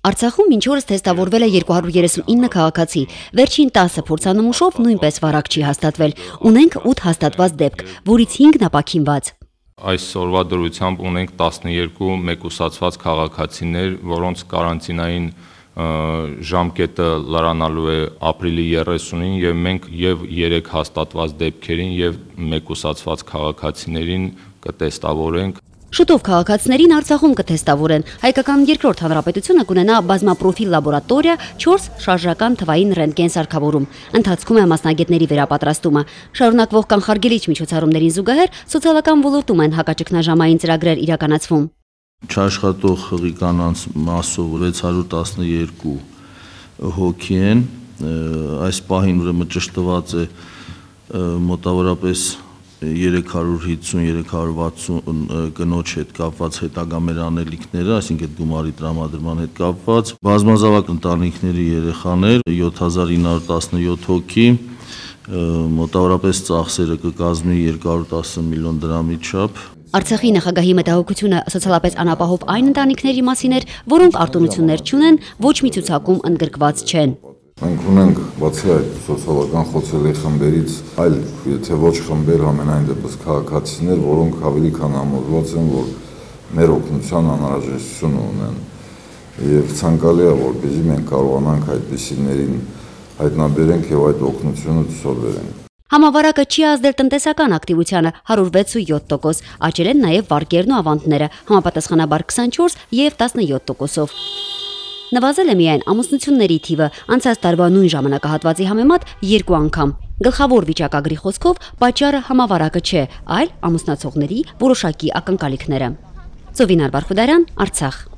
Արցախում մինչ օրս թեստավորվել է 239 քաղաքացի, վերջին 10 փորձանմուշով նույնպես վարակ չի հաստատվել, ունենք 8 հաստատված դեպք, որից 5-ն ապաքինված։ Այսօրվա դրությամբ ունենք 12 մեկուսացված քաղաքացիներ, որոնց կարանտինային ժամկետը լրանալու է ապրիլի 30-ին եւ մենք եւ 3 հաստատված դեպքերին եւ մեկուսացված քաղաքացիներին կտեստավորենք։ Շուտով քաղաքացիներին Արցախում կթեստավորեն։ Հայկական երկրորդ հանրապետությունը կունենա բազմապրոֆիլ լաբորատորիա 4 շարժական թվային ռենտգեն սարքավորում։ Ընթացքում է մասնագետների վերապատրաստումը։ Շարունակվող կանխարգելիչ միջոցառումներին զուգահեռ սոցիալական ոլորտում են հակաճգնաժամային ծրագրեր իրականացվում։ Չաշխատող խղի կանանց մասով 612 հոգի են, այս պահին ուրեմն ճշտված է մոտավորապես 350-360 կնոջ հետ կապված հետագա մեր անելիքները, այսինքն գումարի տրամադրման հետ կապված, բազմազավակ ընտանիքների երեխաներ 7917 հոգի, մոտավորապես ծախսերը կկազմի 210 միլիոն դրամի չափ։ Արցախի նախագահի մտահոգությունը սոցիալապես անապահով այն ընտանիքների մասին էր, որոնք արտոնություններ չունեն, ոչ մի ցուցակում ընդգրկված չեն։ Մենք ունենք բացի այդ սոցիալական խոցելի խմբերից այլ, եթե ոչ խմբեր, ամենայն դեպս քաղաքացիներ, որոնք ավելի քան համոզված են, որ մեր օգնության անհրաժեշտություն ունեն եւ ցանկալի է, որպեսզի մենք կարողանանք այդպիսիներին հայտնաբերենք եւ այդ օգնությունը ցուցաբերենք։ Համավարակը չի ազդել տնտեսական ակտիվությանը 106.7%, աճել են նաև վարկերն ու ավանդները, համապատասխանաբար 24 եւ 17%-ով։ Նվազել է միայն ամուսնությունների թիվը, անցած տարվա նույն ժամանակահատվածի համեմատ 2 անգամ։ Գլխավոր վիճակագրի խոսքով պատճառը համավարակը չէ, այլ ամուսնացողների որոշակի ակնկալիքները։ Ծովինար Բարխուդարյան, Արցախ։